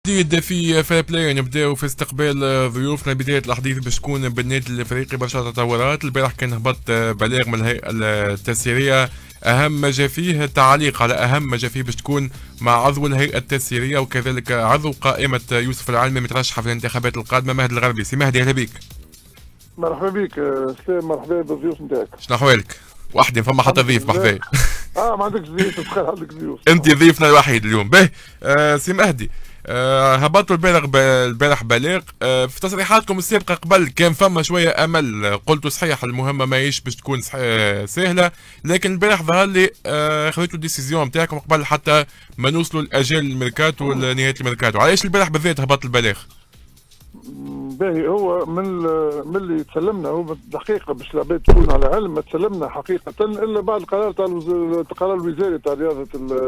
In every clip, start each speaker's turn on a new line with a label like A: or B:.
A: جديد في فير بلاي. نبداو في استقبال ضيوفنا. بداية الأحاديث باش تكون بالنادي الأفريقي برشا تطورات. البارح كان هبط بلاغ من الهيئة التسييرية، أهم ما جا فيه تعليق على أهم ما جا فيه باش تكون مع عضو الهيئة التسييرية وكذلك عضو قائمة يوسف العالمي مترشح في الانتخابات القادمة مهدي الغربي. سي مهدي أهلا بك.
B: مرحبا بك سلام، مرحبا بالضيوف نتاعك.
A: شنو أحوالك؟ وحدي فما حتى ضيف مرحبا.
B: ما عندكش ضيف، تخيل عندك ضيوف.
A: أنت ضيفنا الوحيد اليوم. باهي سي مهدي، هبطوا البارح بلاغ. في تصريحاتكم السابقه قبل كان فما شويه امل، قلتوا صحيح المهمه ماهيش باش تكون سهله، لكن البارح ظهر لي خذيتوا الديسيزيون نتاعكم قبل حتى ما نوصلوا لاجال الميركاتو ونهايه الميركاتو. علاش البارح بالذات هبط البلاغ؟
B: باهي هو من اللي تسلمنا، هو الحقيقه باش العباد تكون على علم، ما تسلمنا حقيقه الا بعد القرار تاع القرار الوزاري تاع رياضه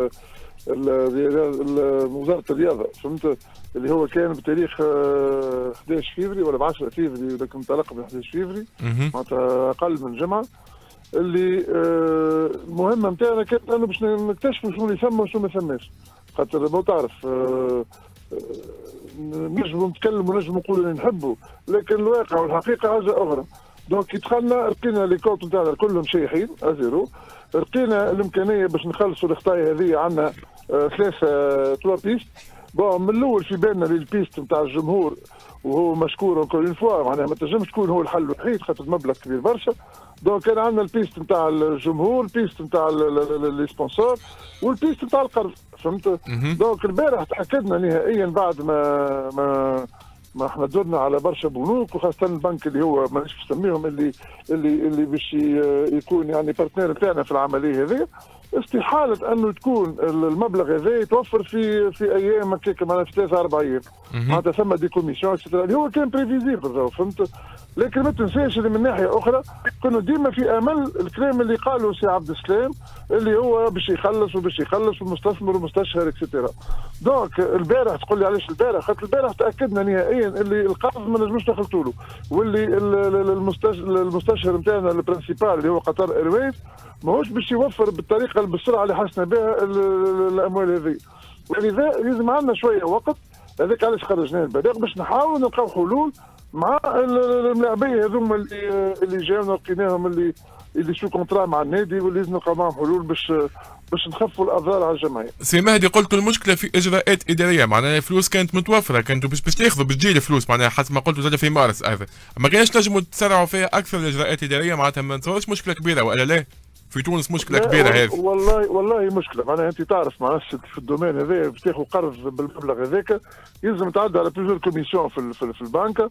B: وزاره الرياضه، فهمت، اللي هو كان بتاريخ 11 فيفري ولا ب 10 فيفري، ولكن انطلق ب 11 فيفري معناتها اقل من جمعه. اللي المهمه نتاعنا كانت انه باش نكتشفوا شنو اللي ثم وشنو ما ثماش، خاطر ما تعرف نجموا نتكلموا ونجموا نقولوا اللي نحبوا، لكن الواقع والحقيقه حاجه اخرى. دونك دخلنا لقينا لي كونت نتاعنا كلهم شايحين ازيرو، لقينا الامكانيه باش نخلصوا الخطايا هذه. عندنا ثلاثه بيست. بون من الاول في بالنا البيست نتاع الجمهور، وهو مشكور اونكور اون فوا، معناها ما تنجمش تكون هو الحل الوحيد خاطر المبلغ كبير برشا. دونك كان عندنا البيست نتاع الجمهور، البيست نتاع لي سبونسور، والبيست نتاع القرض، فهمت. دونك البارح تاكدنا نهائيا بعد ما احنا درنا على برشا بنوك، وخاصه البنك اللي هو مانيش باش نسميهم، اللي باش يكون يعني بارتنير نتاعنا في العمليه هذه، استحاله انه تكون المبلغ هذا يتوفر في ايام هكاك، معناها في 3-4 ايام، معناتها ثم دي كوميسيون اللي هو كان بريفيزيبل، فهمت. لكن ما تنساش اللي من ناحيه اخرى كنا ديما في امل الكلام اللي قاله سي عبد السلام، اللي هو باش يخلص والمستثمر والمستشهر اكسترا. دونك البارح تقول لي علاش البارح؟ خاطر البارح تاكدنا نهائيا اللي القرض ما نجموش نخلطوا له، واللي المستشهر نتاعنا البرنسيبال اللي هو قطر ايرويز ماهوش باش يوفر بالطريقه بالسرعه اللي حسنا بها الاموال هذه، ولذا لازم عندنا شويه وقت. هذاك علاش خرجنا البلاغ باش نحاول نلقاو حلول مع الملاعبيه هذوما اللي جاونا لقيناهم اللي شو كونترا مع النادي، واللي لازم نلقاو معهم حلول باش نخفوا الاضرار على الجمعيه.
A: سي مهدي، قلتوا المشكله في اجراءات اداريه، معناها الفلوس كانت متوفره، كنتوا باش تاخذوا باش تجي الفلوس، معناها حسب ما قلتوا زاد في مارس هذا، ما كانش تنجموا تسرعوا فيها اكثر الاجراءات الاداريه، معناتها ما نتصورش مشكله كبيره ولا لا؟ في تونس مشكله كبيره هذه.
B: والله مشكله، معناها انت تعرف معناها في الدومين هذا باش تاخذ قرض بالمبلغ هذاك يلزم تعدي على بليزيور كوميسيون في البنكه،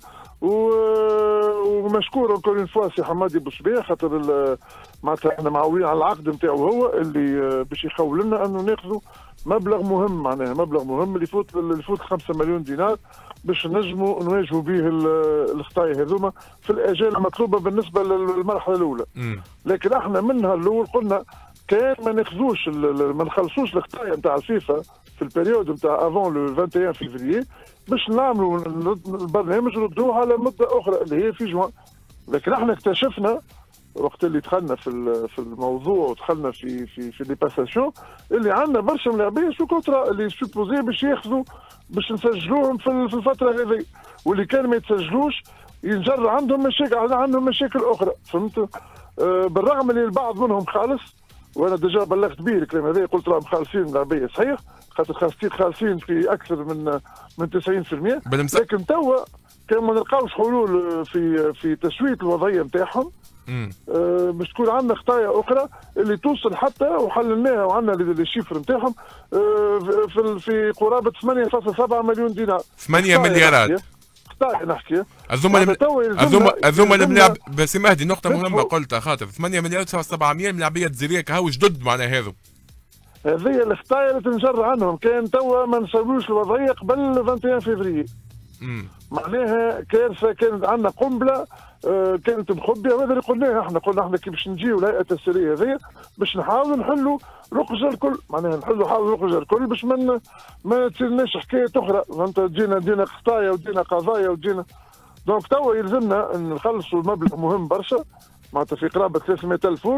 B: ومشكور اونكور اون فوا سي حمادي بوصبيح، خاطر معناتها احنا معولين على العقد نتاعو هو اللي باش يخول لنا انه ناخذوا مبلغ مهم، معناها مبلغ مهم اللي يفوت 5 مليون دينار باش نجموا نواجهوا به الخطايا هذوما في الاجال المطلوبه بالنسبه للمرحله الاولى. لكن احنا منها الاول قلنا كان ما نخلصوش الخطايا نتاع الفيفا في البريود نتاع افون لو 21 فيفري باش نعملوا البرنامج ونردوه على مده اخرى اللي هي في جوان. لكن احنا اكتشفنا وقت اللي دخلنا في الموضوع ودخلنا في لي باساسيون اللي عندنا برشا ملاعبيه سو كونترا اللي سوبوزي باش ياخذوا باش نسجلوهم في الفتره هذه، واللي كان ما يتسجلوش ينجر عندهم مشاكل اخرى، فهمت. بالرغم اللي البعض منهم خالص، وانا ديجا بلغت به الكلام هذا، قلت راهم خالصين ملاعبيه صحيح، خاطر خالصين في اكثر من 90%، لكن توا كان ما نلقاوش حلول في تسويه الوضعيه نتاعهم. باش تكون عندنا خطايا اخرى اللي توصل حتى وحللناها وعندنا لي شيفر نتاعهم في قرابه 8.7 مليون دينار.
A: 8 مليارات
B: خطايا نحكي.
A: هذوما الملاعب بس مهدي نقطه مهمه قلتها، خاطر 8 مليارات 700 ملاعبيه جزيريه كهو جدد، معناها هذو
B: هذه الخطايا اللي تنجر عنهم، كان توا ما نسويوش الوضعيه قبل 21 فيفري. معناها كارثه، كانت عندنا قنبله كانت مخبيه، وهذا اللي قلناه احنا كي باش نجيو الهيئه التسييريه هذه باش نحاولوا نحلوا رقجه الكل، معناها نحلوا رقجه الكل باش ما تصيرناش حكايه اخرى، فهمت. دينا خطايا ودينا قضايا ودينا. دونك توا يلزمنا نخلصوا مبلغ مهم برشا، معناتها في قرابه 300,000 يورو،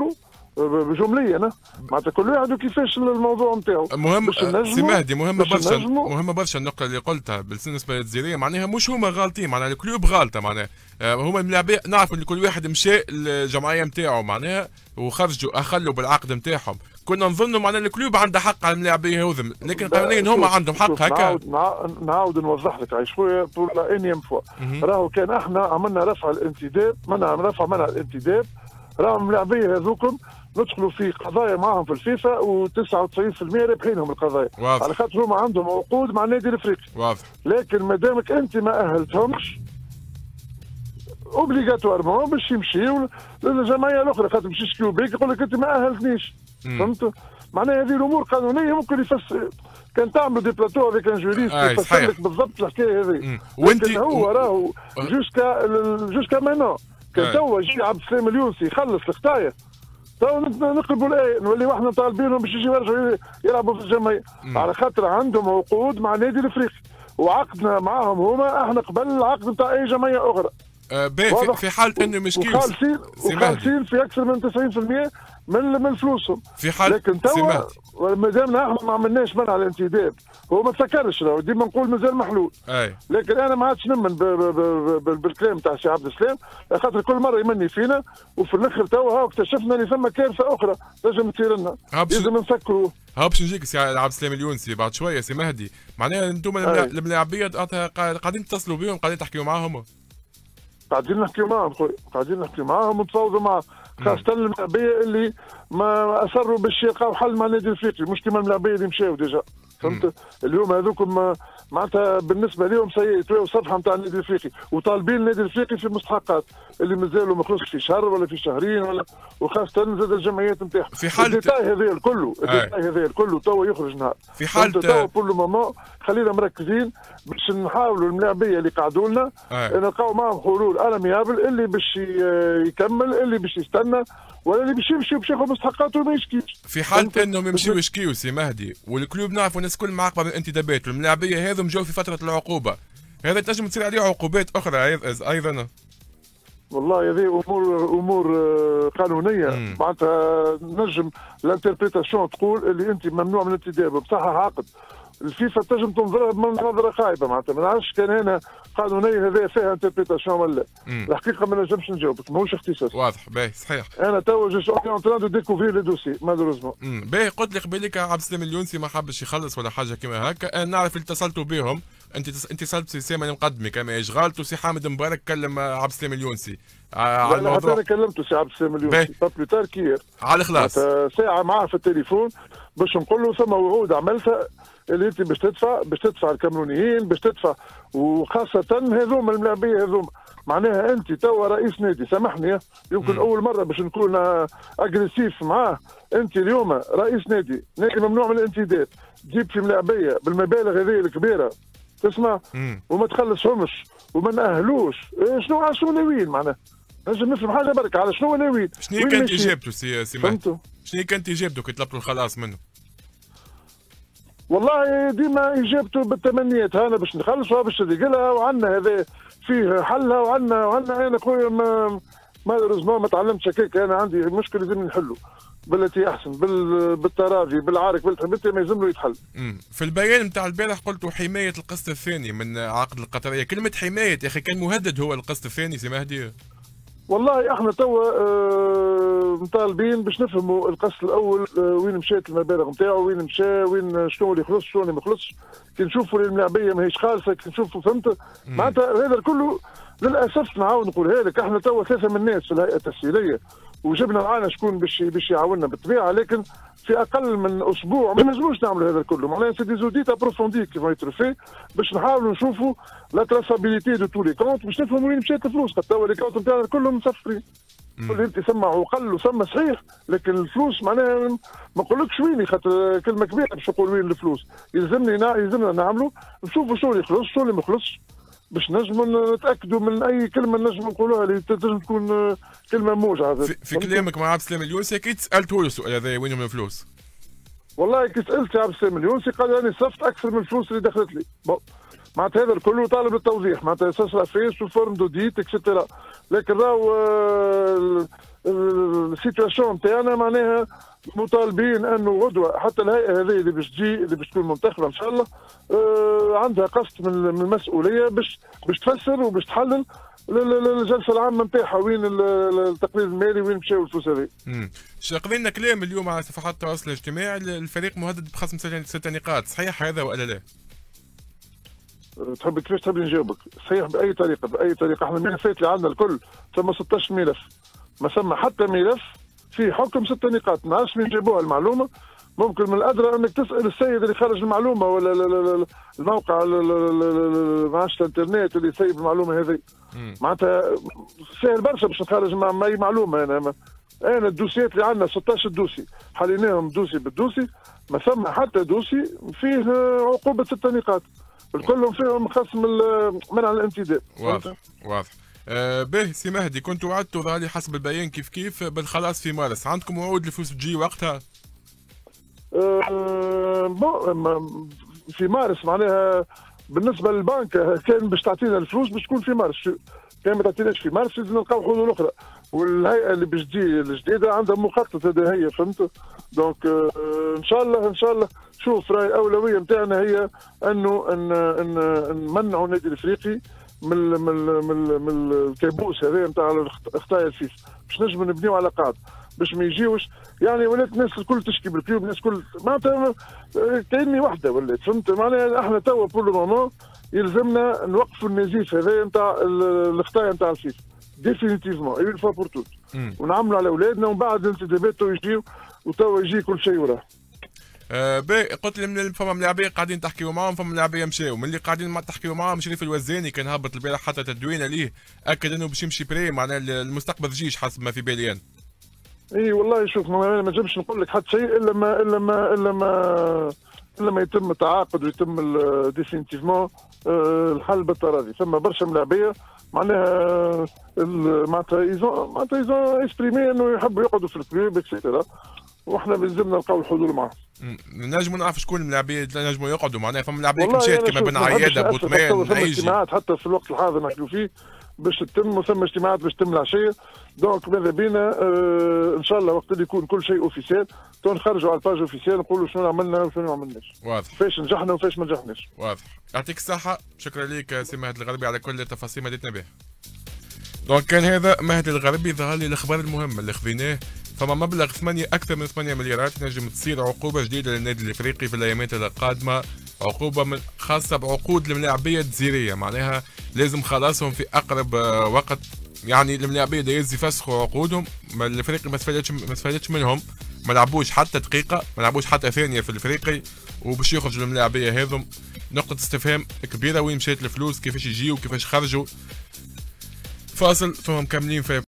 B: جمليا معناتها كل واحد وكيفاش الموضوع نتاعو.
A: مهم سي مهدي، مهمه برشا النقطه اللي قلتها بالنسبه للجزائريه، معناها مش هما غالطين، معناها الكلوب غالطه، معناها هما الملاعبيه نعرفوا ان كل واحد مشى للجمعيه نتاعو معناها وخرجوا اخلوا بالعقد نتاعهم، كنا نظنوا معناها الكلوب عنده حق على الملاعبيه هذم، لكن قانونيا هما عندهم حق هكا.
B: نعاود نوضح لك عايش خويا بور لا انيم فوا، راهو كان احنا عملنا رفع الانتداب، منع الانتداب، راهو الملاعبيه هذوكم ندخلوا في قضايا معهم في الفيفا و99% رابحينهم القضايا، على خاطر هما عندهم عقود مع النادي الافريقي.
A: واضح.
B: لكن ما دامك انت ما اهلتهمش اوبليغاتوارمون باش يمشيوا للجمعيه الاخرى، خاطر باش يشكيو بيك يقول لك انت ما اهلتنيش. فهمت؟ معناها هذه الامور قانونيه ممكن يفسر، كان تعملوا دي بلاتو افيك ان جوريست يفسر لك بالضبط الحكايه هذه.
A: وانت
B: هو راهو جوسكا مانون كان توا يجي عبد السلام اليونسي يخلص الخطايا، تو نقلبوا الايه نوليو احنا طالبينهم باش يجيو يرجعوا يلعبوا في الجمعيه، على خاطر عندهم عقود مع النادي الافريقي وعقدنا معاهم هما احنا قبل العقد نتاع اي جمعيه اخرى.
A: في حاله انه مشكل
B: وخالصين في اكثر من 90% من فلوسهم
A: في حال،
B: لكن توا ما دامنا احنا ما عملناش منع الانتداب، هو ما تسكرش، ديما نقول مازال محلول. لكن انا ما عادش نمن بالكلام تاع سي عبد السلام، خاطر كل مره يمني فينا وفي الاخر توا هاو اكتشفنا ان ثم كارثه اخرى لازم تصير لنا، لازم نسكروه.
A: ها باش نجيك سي عبد السلام اليونسي بعد شويه سي مهدي، معناها انتم الملاعبيه قاعدين تتصلوا بهم، قاعدين تحكيوا معاهم؟
B: قاعدين نحكيو معاهم خويا، قاعدين نحكيو معاهم ونتفاوضوا معاهم، خاصة الملاعبية اللي ما أصروا باش يلقاو حل مع النادي الافريقي، مش كيما الملاعبية اللي مشاو ديجا. فهمت؟ اليوم هذوكم معناتها بالنسبة لهم يتواو صفحة نتاع النادي الافريقي، وطالبين النادي الافريقي في المستحقات اللي مازالوا ما خلصش في شهر ولا في شهرين ولا، وخاصة زاد الجمعيات نتاعهم.
A: في حال
B: الديتاي هذا الكل توا يخرج نهار.
A: في حال
B: توا بور لو مومون خلينا مركزين باش نحاولوا الملاعبية اللي قعدوا لنا نلقاو معهم حلول اميابل، اللي باش يكمل، اللي باش يستنى، ولا اللي باش يمشي باش ياخذ مستحقاته وما يشكيش.
A: في حالة انهم يمشيو يشكيو سي مهدي، والكلوب نعرفوا الناس الكل معاقبه من الانتدابات، والملاعبيه هذم جاوا في فتره العقوبه، هذا تنجم تصير عليه عقوبات اخرى ايضا.
B: والله هذه امور قانونيه، معناتها نجم الانتربريتاسيون تقول اللي انت ممنوع من الانتداب بصح عقد، الفيفا تنجم تنظرها بنظره خايبه، معناتها ما نعرفش كان هنا قانونيه هذا فيها انتربريتاسيون ولا. الحقيقه ما نجمش نجاوبك، ماهوش اختصاص.
A: واضح باهي صحيح.
B: انا توا جو سو اون تران دو ديكوفري لي دوسي مالوروزمون.
A: باهي قلت لي قبيلك عبد السلام اليونسي ما حبش يخلص ولا حاجه كيما هكا، انا نعرف اللي اتصلتوا بهم، انت اتصلت سي سامي المقدمي كما اشغالته، سي حامد مبارك كلم عبد السلام اليونسي على الموضوع.
B: انا كلمته سي عبد السلام اليونسي با بلو تار كيير
A: على الخلاص
B: ساعه معاه في التليفون باش نقول له ثم وعود عملتها اللي انت باش تدفع الكامرونيين، باش تدفع، وخاصه هذوما الملاعبيه هذوما، معناها انت توا رئيس نادي، سامحني يمكن اول مره باش نكون اجريسيف معاه، انت اليوم رئيس نادي ممنوع من الانتداب، تجيب في ملاعبيه بالمبالغ هذه الكبيره تسمع وما تخلصهمش وما نأهلوش، شنو ناويين معناها؟ نجم نفهم حاجه برك على شنو ناويين؟
A: شنو كانت اجابته سي مهدي؟ شنو كانت اجابته كي طلبتوا الخلاص منه؟
B: والله ديما اجابته بالتمنيات، انا باش نخلصها باش نلقلها، وعندنا هذا فيه حلها، وعندنا انا خويا مالوريزمون ما تعلمتش هكاك، انا عندي مشكل لازم نحله بالتي احسن، بالتراضي بالعرك بالتي ما يلزم له يتحل.
A: في البيان نتاع البارح قلتوا حمايه القسط الثاني من عقد القطريه، كلمه حمايه يا اخي كان مهدد هو القسط الثاني سي مهدي؟
B: والله احنا توا مطالبين باش نفهموا القسط الاول وين مشات المبالغ نتاعو، وين مشى، وين شنو اللي خلص شنو اللي ما خلصش، كي نشوفوا الملاعبيه ماهيش خالصه، كي نشوفوا فهمت معناتها هذا كله للاسف نعاود نقولها لك، احنا توا ثلاثه من الناس في الهيئه التسهيليه وجبنا معنا شكون باش يعاوننا بالطبيعه، لكن في اقل من اسبوع ما نجموش نعملوا هذا كله، معناها سي دي زوديت ابروفوندي كي فون يتر في باش نحاولوا نشوفوا لا تراسابيليتي دو تو لي كونت باش نفهموا وين مشات الفلوس، خاطر توا لي كونت نتاعنا كلهم مصفرين. اللي انت سمع وقل وسمى صحيح، لكن الفلوس معناها ما نقولكش وين، خاطر كلمه كبيره باش نقول وين الفلوس، يلزمنا نعملوا نشوفوا شنو اللي يخلص شنو اللي ما يخلصش باش نجموا نتاكدوا من اي كلمه نجم نقولوها اللي تنجم تكون كلمه موجعه.
A: في كلامك مع عبد السلام اليونسي اكيد سالته له السؤال هذا وينهم الفلوس؟
B: والله كي سالت عبد السلام اليونسي قال انا صفت اكثر من الفلوس اللي دخلت لي، معناتها هذا الكل طالب التوضيح، معناتها سا فيه سو فورم دو ديت اكسترا، لكن راهو السيتواسيون نتاعنا معناها مطالبين انه غدوه حتى الهيئه هذه اللي باش تجي اللي باش تكون منتخبه ان شاء الله عندها قسط من المسؤوليه باش تفسر وباش تحلل الجلسه العامه نتاعها وين التقرير المالي وين مشاو الفلوس هذه.
A: قضينا كلام اليوم على صفحات التواصل الاجتماعي الفريق مهدد بخصم 6 نقاط، صحيح هذا ولا لا؟
B: تحب كيفاش تحب نجاوبك؟ صحيح باي طريقه احنا الملفات اللي عندنا الكل ثم 16 ملف ما ثم حتى ملف في حكم 6 نقاط، ما نعرفش من جابوها المعلومه. ممكن من الادرى انك تسال السيد اللي خرج المعلومه ولا الموقع معاش الانترنت اللي سيب المعلومه هذه. معناتها سهل برشا باش نخرج مع اي معلومه. انا الدوسيات اللي عندنا 16 دوسي حليناهم دوسي بالدوسي، ما ثم حتى دوسي فيه عقوبه 6 نقاط، الكلهم فيهم خصم منع الانتداب.
A: واضح. به سي مهدي، كنتوا وعدتوا ظهري حسب البيان كيف بالخلاص في مارس، عندكم وعود الفلوس تجي وقتها؟
B: في مارس معناها بالنسبه للبنك كان باش تعطينا الفلوس باش تكون في مارس، كان ما تعطيناش في مارس لازم نلقاو حلول اخرى، والهيئه اللي باش تجي الجديده عندها مخطط هذا هي فهمت. دونك ان شاء الله شوف راهي الاولويه نتاعنا هي انه نمنعوا النادي الافريقي من الكابوس هذا نتاع اخطاء الفيفا باش نجم نبنيو على قاعده باش ما يجيوش يعني ولات الناس الكل تشكي بالكلوب، الناس الكل معناتها كأني وحده ولات فهمت. معناها احنا توا بور لو مومون يلزمنا نوقفوا النزيف هذا نتاع الاخطاء نتاع الفيفا ديفينيتيفمون اون فوا بور توت، ونعملوا على اولادنا ومن بعد الانتدابات تو يجيو وتوا يجي كل شيء وراه.
A: قلت لي من فما ملاعبيه قاعدين تحكيوا معاهم، فما ملاعبيه مشاو، من اللي قاعدين تحكيوا معاهم شريف الوزاني كان هابط البارح حتى تدوينه ليه اكد انه باش يمشي بري، معناها المستقبل جيش حسب ما في بالي انا.
B: اي والله شوف ما نجمش نقول لك حتى شيء الا ما يتم التعاقد ويتم ديفينيتيفمون الحل بالتراضي. ثم برشا ملاعبيه معناها ايزون اسبريمي انه يحبوا يقعدوا في الكلوب اكسيتيرا، واحنا بنزلنا نلقاو الحلول معاهم.
A: نجموا نعرف شكون الملاعبيه اللي نجموا يقعدوا معناها؟ فما ملاعبيه مشات كما بن عياده بوتمان
B: ايجي اجتماعات حتى في الوقت الحاضر نحكيو فيه باش تتم وثم اجتماعات باش تتم العشيه. دونك ماذا بينا ان شاء الله وقت اللي يكون كل شيء اوفيسيال نخرجوا على الباج اوفيسيال نقولوا شنو عملنا وشنو ما عملناش.
A: واضح.
B: فاش نجحنا وفاش ما نجحناش.
A: واضح. يعطيك الصحه، شكرا لك سي مهدي الغربي على كل التفاصيل مديتنا بها. دونك كان هذا مهدي الغربي ظهر لي الاخبار المهمه اللي خذيناه. فما مبلغ اكثر من 8 مليارات نجم تصير عقوبه جديده للنادي الافريقي في الايامات القادمه، عقوبه خاصه بعقود الملاعبيه الجزيريه، معناها لازم خلاصهم في اقرب وقت. يعني الملاعبيه اللي يفسخوا عقودهم، الافريقي ما استفادتش منهم، ما لعبوش حتى دقيقه، ما لعبوش حتى ثانيه في الافريقي، وباش يخرجوا الملاعبيه هذم نقطه استفهام كبيره. وين مشات الفلوس؟ كيفاش يجيو؟ كيفاش خرجوا؟ فاصل ثم مكملين في